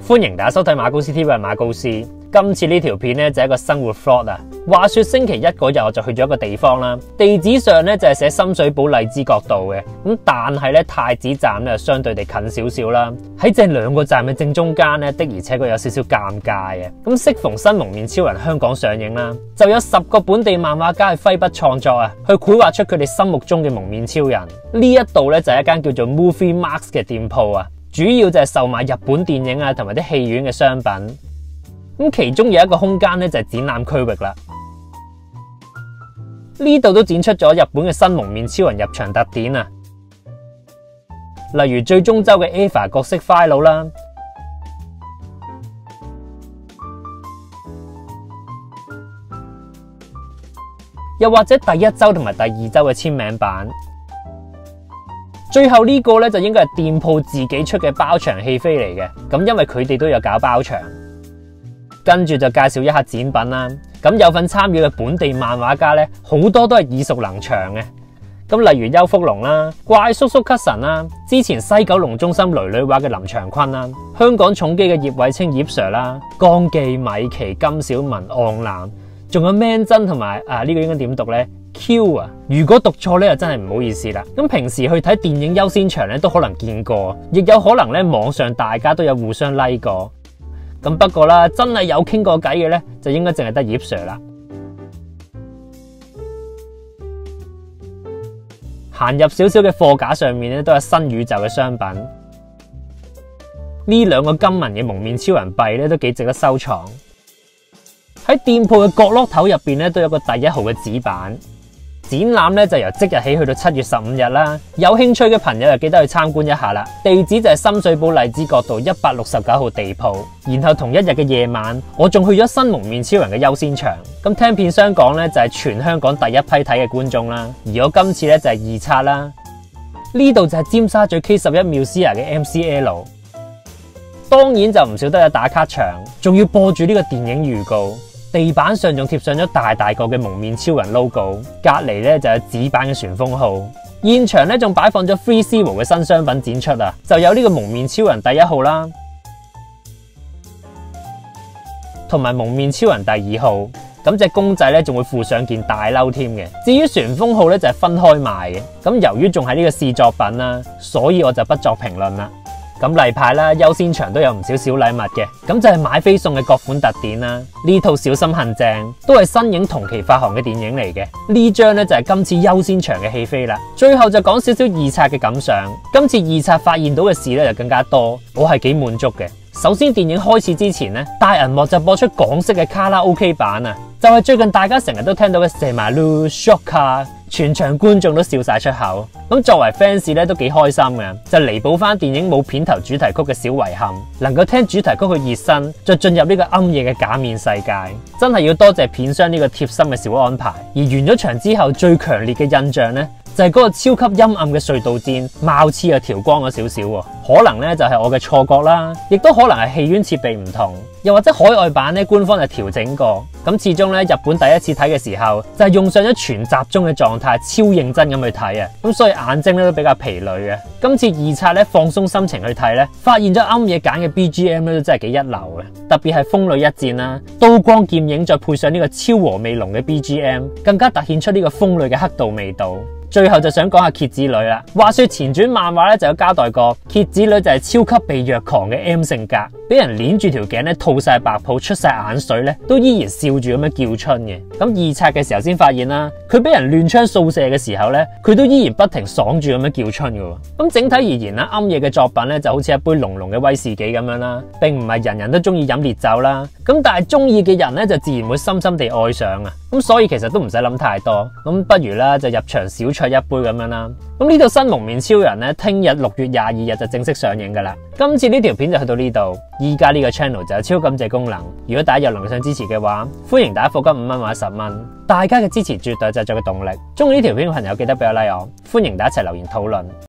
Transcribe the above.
歡迎大家收睇馬高斯 TV， 馬高斯。今次呢條片咧就係一個生活 vlog 啊。話說星期一嗰日我就去咗一個地方啦，地址上咧就係寫深水埗荔枝角道嘅，咁但係咧太子站咧相對地近少少啦。喺正兩個站嘅正中間咧的而且確有少少尷尬嘅。咁適逢新蒙面超人香港上映啦，就有10個本地漫畫家去揮筆創作啊，去繪畫出佢哋心目中嘅蒙面超人。呢一度咧就係一間叫做 Movie Max 嘅店鋪啊。主要就係售賣日本電影啊，同埋啲戲院嘅商品。咁其中有一個空間咧就係展覽區域啦。呢度都展出咗日本嘅新蒙面超人入場特典啊，例如最終周嘅 EVA 角色 Philo 啦，又或者第一周同埋第二周嘅簽名版。最後呢個咧就應該係店鋪自己出嘅包場戲飛嚟嘅，咁因為佢哋都有搞包場。跟住就介紹一下展品啦。咁有份參與嘅本地漫畫家咧，好多都係耳熟能詳嘅。咁例如邱福龍啦、怪叔叔 Cousin 啦，之前西九龍中心囡囡畫嘅林長坤啦，香港重機嘅葉偉清葉 Sir 啦，江記、米奇、金小文、昂南，仲有 Man 真同埋呢個應該點讀咧？Q 啊，如果讀錯咧就真係唔好意思啦。咁平時去睇電影優先場咧都可能見過，亦有可能咧網上大家都有互相 like 過。咁不過啦，真係有傾過偈嘅咧，就應該淨係得葉 Sir 啦。行入少少嘅貨架上面咧，都有新宇宙嘅商品。呢兩個金銀嘅蒙面超人幣咧，都幾值得收藏。喺店鋪嘅角落頭入邊咧，都有個第1號嘅紙板。展覽咧就由即日起去到7月15日啦，有興趣嘅朋友就記得去參觀一下啦。地址就係深水埗荔枝角道169號地鋪。然後同一日嘅夜晚，我仲去咗新蒙面超人嘅優先場。咁聽片商講咧就係全香港第一批睇嘅觀眾啦。而我今次咧就係2刷啦。呢度就係尖沙咀 K11 MUSEA 嘅 MCL。當然就唔少得有打卡場，仲要播住呢個電影預告。地板上仲貼上咗大個嘅蒙面超人 logo， 隔籬咧就有紙板嘅旋風號。現場咧仲擺放咗 Free Zero 嘅新商品展出啊，就有呢個蒙面超人第1號啦，同埋蒙面超人第2號。咁隻公仔咧仲會附上件大褸添嘅。至於旋風號咧就係分開賣嘅。咁由於仲係呢個試作品啦，所以我就不作評論啦。咁例牌啦，優先場都有唔少小禮物嘅，咁就係買飛送嘅各款特典啦。呢套小心恨正都係新影同期發行嘅電影嚟嘅。呢張咧就係今次優先場嘅戲飛啦。最後就講少少2刷嘅感想。今次2刷發現到嘅事咧就更加多，我係幾滿足嘅。首先電影開始之前咧，大銀幕就播出港式嘅卡拉 OK 版啊，就係最近大家成日都聽到嘅射埋 Shock， 全場觀眾都笑晒出口。咁作為 fans 咧都幾開心嘅，就彌補翻電影冇片頭主題曲嘅小遺憾，能夠聽主題曲去熱身，再進入呢個暗夜嘅假面世界，真係要多謝片商呢個貼心嘅小安排。而完咗場之後，最強烈嘅印象咧，就係嗰個超級陰暗嘅隧道戰，貌似又調光咗少少喎。可能咧就係我嘅錯覺啦，亦都可能係戲院設備唔同，又或者海外版咧官方就調整過。咁始終咧日本第一次睇嘅時候，就係用上咗全集中嘅狀態，超認真咁去睇啊，咁所以眼睛咧都比較疲累嘅。今次2刷咧放鬆心情去睇咧，發現咗暗夜揀嘅 BGM 咧都真係幾一流嘅，特別係風裏一戰啦，刀光劍影再配上呢個超和味濃嘅 BGM， 更加凸顯出呢個風裏嘅黑道味道。最後就想講下蠍子女啦。話說前傳漫畫咧就有交代過，蠍子女就係超級被虐狂嘅 M 性格，俾人鏈住條頸咧，吐晒白泡，出晒眼水咧，都依然笑住咁樣叫春嘅。咁2刷嘅時候先發現啦，佢俾人亂槍掃射嘅時候咧，佢都依然不停爽住咁樣叫春嘅。咁整體而言啦，暗夜嘅作品咧就好似一杯濃濃嘅威士忌咁樣啦，並唔係人人都中意飲烈酒啦。咁但係中意嘅人咧就自然會深深地愛上啊。咁所以其實都唔使諗太多，咁不如啦就入場小酌一杯咁樣啦。咁呢套新蒙面超人咧，聽日6月22日就正式上映噶啦。今次呢條片就去到呢度，依家呢個 channel 就有超感謝功能。如果大家有能力想支持嘅話，歡迎大家課金5蚊或者10蚊，大家嘅支持絕對係製作嘅動力。中意呢條片嘅朋友記得俾個 like我，歡迎大家一齊留言討論。